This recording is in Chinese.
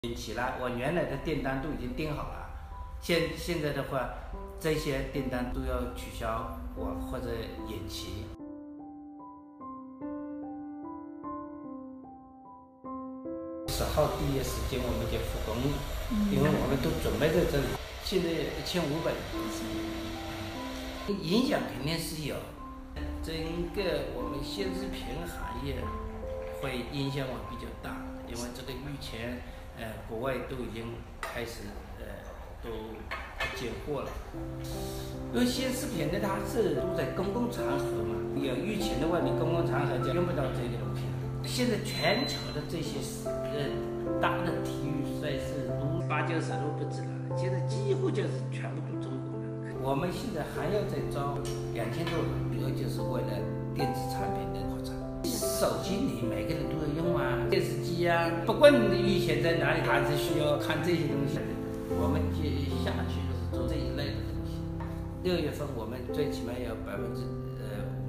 延期了，我原来的订单都已经订好了，现在的话，这些订单都要取消或者延期。10号第一时间我们就复工了，因为我们都准备在这里。现在1500，影响肯定是有。整个我们显示屏行业会影响我比较大，因为这个疫情，国外都已经开始都解货了。因为显示屏呢，它是都在公共场合嘛，有疫情的话，你公共场合就用不到这个东西了。现在全球的这些大的体育赛事都80%都不止了，现在几乎就是全部都中国人。我们现在还要再招2000多人，主要就是为了电子产品的扩张。手机你每个人都要用啊，电视机啊，不管你的疫情在哪里，还是需要看这些东西。我们接下去就是做这一类的东西。6月份我们最起码要50%